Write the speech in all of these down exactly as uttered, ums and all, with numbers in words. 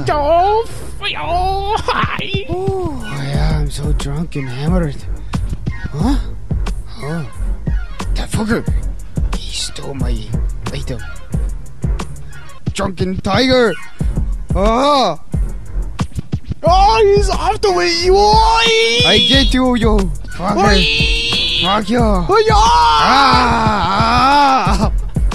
Oh, yeah, I'm so drunk and hammered. Huh? Oh, that fucker. He stole my item. Drunken tiger. Oh. Oh, he's off the way, you boy! I get you, you fucker. Fuck you. Oh, yeah! Ah!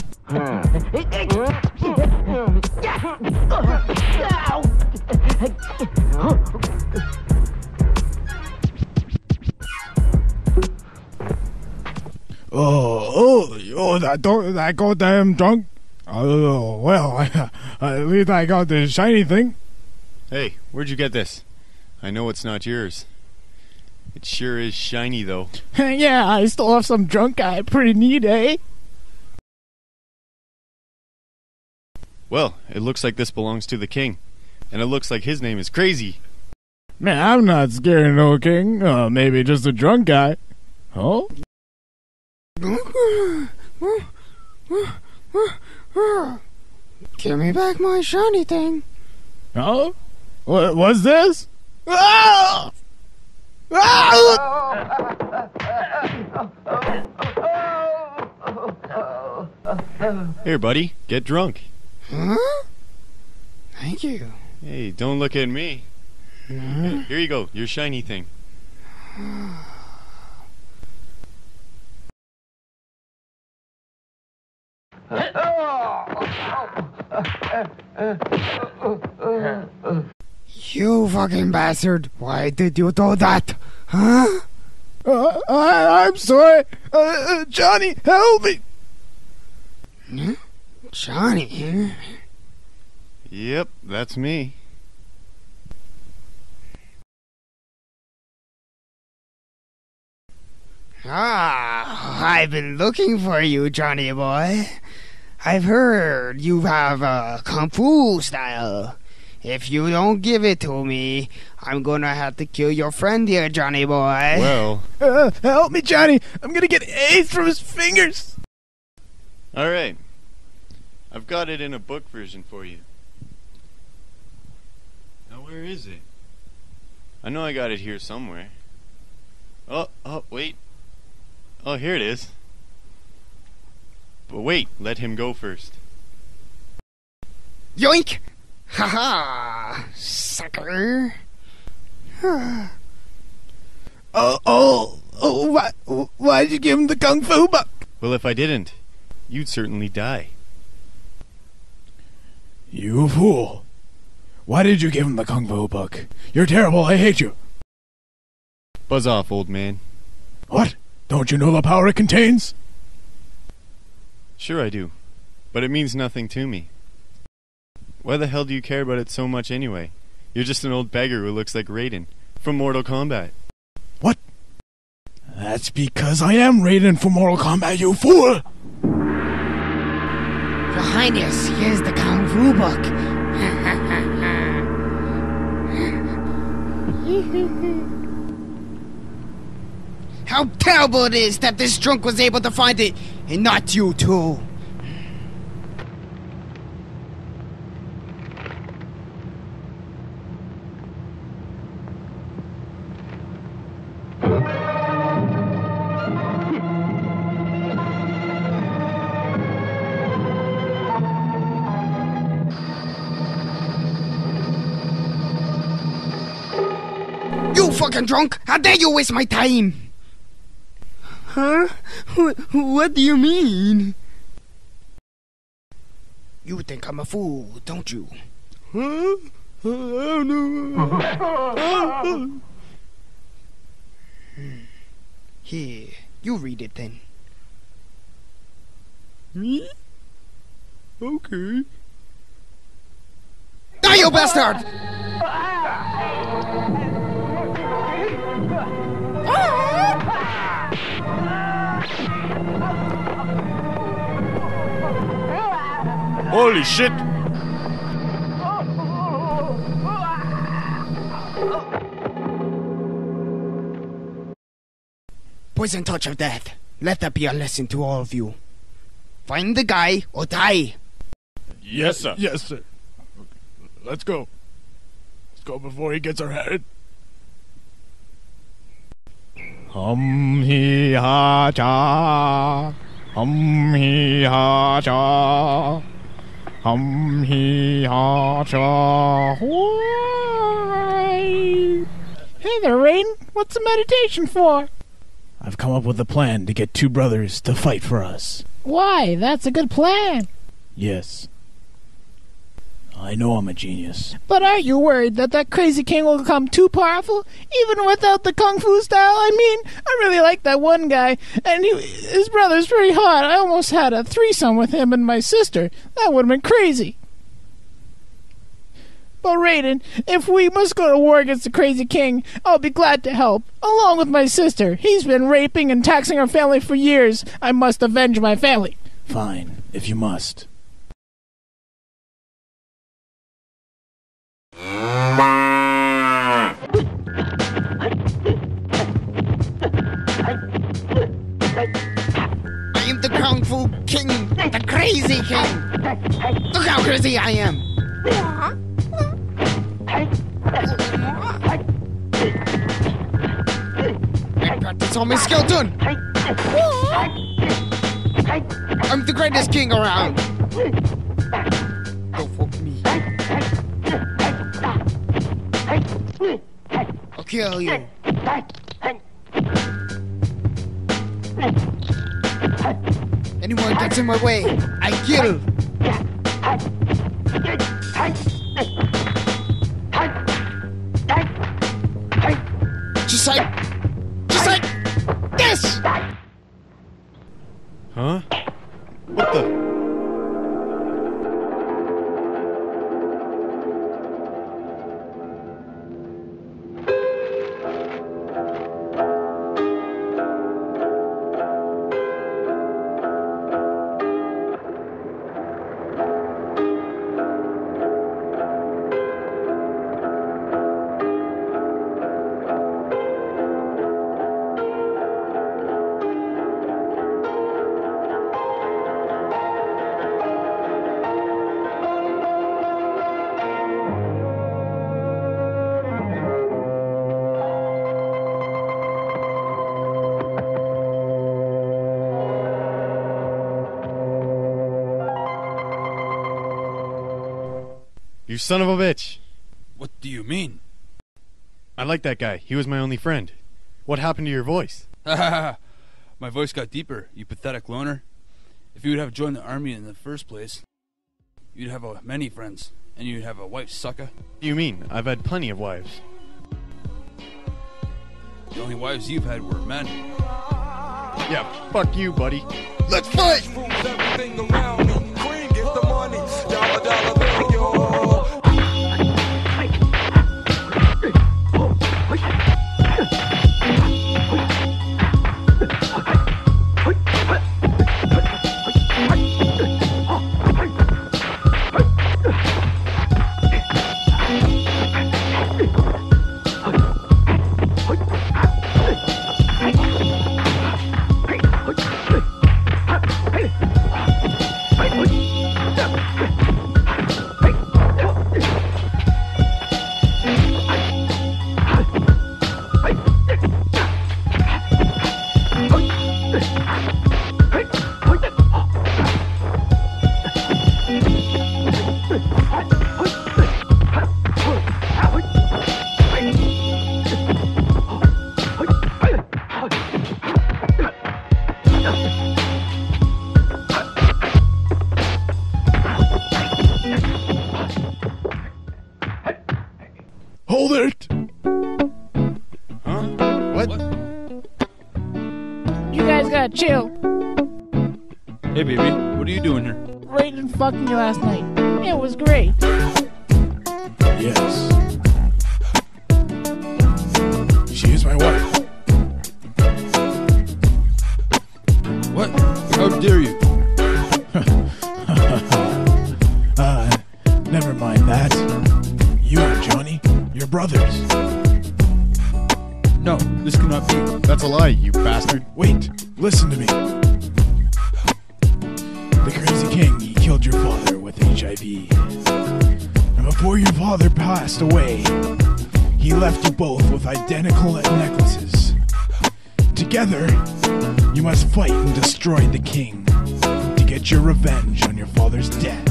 Oh, oh, oh, that don't, that goddamn drunk. Oh, well, at least I got this shiny thing. Hey, where'd you get this? I know it's not yours. It sure is shiny, though. Yeah, I stole off some drunk guy. Pretty neat, eh? Well, it looks like this belongs to the king. And it looks like his name is Crazy. Man, I'm not scared of no king. Uh, maybe just a drunk guy. Oh? Give me back my shiny thing. Oh? What, what's this? Ah! Ah! Here, buddy, get drunk. Huh? Thank you. Hey, don't look at me. Mm-hmm. Here you go, your shiny thing. You fucking bastard! Why did you do that? Huh? Uh, I, I'm sorry. Uh, uh, Johnny, help me! Huh? Johnny? Yep, that's me. Ah, I've been looking for you, Johnny boy. I've heard you have a kung fu style. If you don't give it to me, I'm gonna have to kill your friend here, Johnny boy. Well, Uh, help me, Johnny. I'm gonna get AIDS from his fingers. alright. I've got it in a book version for you. Now, where is it? I know I got it here somewhere. Oh, oh, wait. Oh, here it is. But wait, let him go first. Yoink! Ha-ha! Sucker! Oh, oh, oh, why, why'd you give him the kung fu book? Well, if I didn't, you'd certainly die. You fool. Why did you give him the kung fu book? You're terrible, I hate you. Buzz off, old man. What? Don't you know the power it contains? Sure I do, but it means nothing to me. Why the hell do you care about it so much anyway? You're just an old beggar who looks like Raiden from Mortal Kombat. What? That's because I am Raiden from Mortal Kombat, you fool! Your Highness, here's the kung fu book. How terrible it is that this drunk was able to find it, and not you two. You fucking drunk! How dare you waste my time! Huh? What, what do you mean? You think I'm a fool, don't you? Huh? I don't know. Here, you read it then. Me? Okay. Die, you bastard! Holy shit! Poison touch of death. Let that be a lesson to all of you. Find the guy or die. Yes, sir. Yes, sir. Let's go. go before he gets our head. Hum hee ha cha. Hum hee ha cha. Hum hee ha cha. Hey there, Raiden. What's the meditation for? I've come up with a plan to get two brothers to fight for us. Why? That's a good plan. Yes. I know I'm a genius. But aren't you worried that that crazy king will become too powerful, even without the kung fu style? I mean, I really like that one guy, and he, his brother's pretty hot. I almost had a threesome with him and my sister. That would have been crazy. But Raiden, if we must go to war against the crazy king, I'll be glad to help, along with my sister. He's been raping and taxing our family for years. I must avenge my family. Fine, if you must. I am the Kung Fu King, the crazy king. Look how crazy I am. I practice all my skill done. I'm the greatest king around. Go for me. I'll kill you. Anyone gets in my way, I kill. Just like, just like this. Huh? What the? You son of a bitch! What do you mean? I like that guy. He was my only friend. What happened to your voice? My voice got deeper, you pathetic loner. If you would have joined the army in the first place, you'd have uh, many friends, and you'd have a wife, sucker. What do you mean? I've had plenty of wives. The only wives you've had were men. Yeah, fuck you, buddy. Let's fight! Everything around me, queen, get the money, dollar, dollar bill, yo. Hold it! Huh? What? What? You guys gotta chill. Hey, baby, what are you doing here? Raiden fucked me last night. It was great. Yes. She is my wife. What? How dare you? uh, never mind that. You and Johnny, you're brothers. No, this cannot be. That's a lie, you bastard. Wait, listen to me. The crazy king, he killed your father with H I V. And before your father passed away, he left you both with identical necklaces. Together, you must fight and destroy the king to get your revenge on your father's death.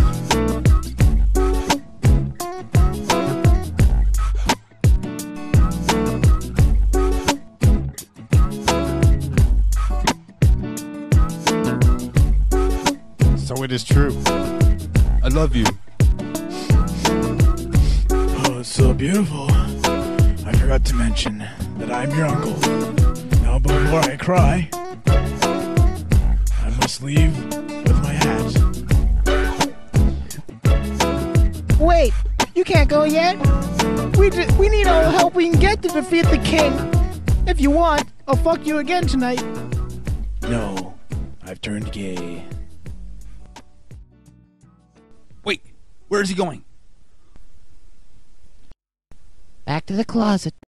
So it is true. I love you. Oh, it's so beautiful. I forgot to mention that I'm your uncle. Now, before I cry, I must leave with my hat. Wait, you can't go yet? We d- we need all the help we can get to defeat the king. If you want, I'll fuck you again tonight. No, I've turned gay. Wait, where is he going? Back to the closet.